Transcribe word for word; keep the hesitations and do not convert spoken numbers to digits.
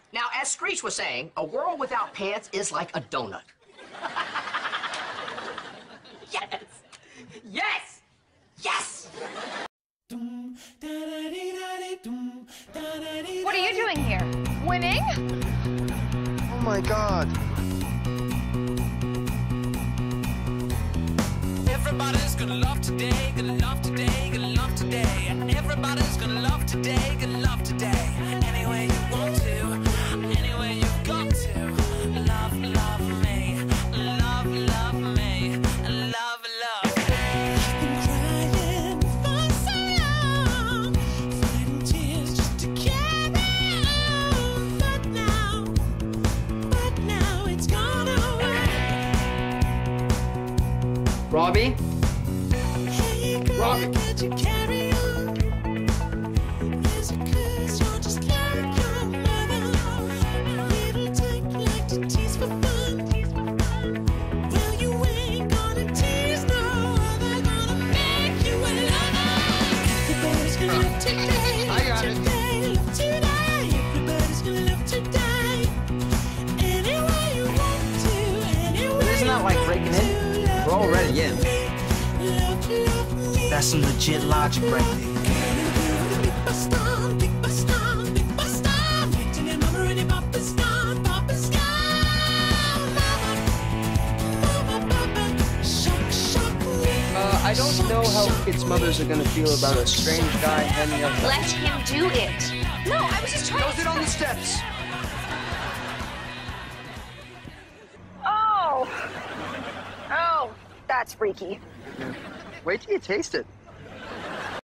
Now, as Screech was saying, a world without pants is like a donut. Yes! Yes! Yes! What are you doing here? Winning? Oh my God. Everybody's gonna love today, gonna love today, gonna love today. Everybody's gonna love today, gonna love today. Any way you want to, any way you've got to. Love, love me, love, love me, love, love me. I've been crying for so long, fighting tears just to carry on. But now, but now it's gone away. Robbie? Hey girl, Robbie. could you carry on? Is it 'cause you're just like your mother? Little type like to tease for fun. Well, you ain't gonna tease no other, gonna make you a lover. Everybody's gonna love today, I got it. today, love today. Everybody's gonna love today. Any way you want to, any way Isn't that like you breaking want in? to. We're already in. Love, love me. That's some legit logic right there. Big Boston, Big Boston, Big Boston. Waiting in mama and papa's gone, papa's gone. Mama, mama, papa, shock, shock me. Uh, I don't know how kids' mothers are gonna feel about a strange guy handing out. Let him do it. No, I was just trying Close it to... on the steps. Oh. Oh, that's freaky. Wait till you taste it.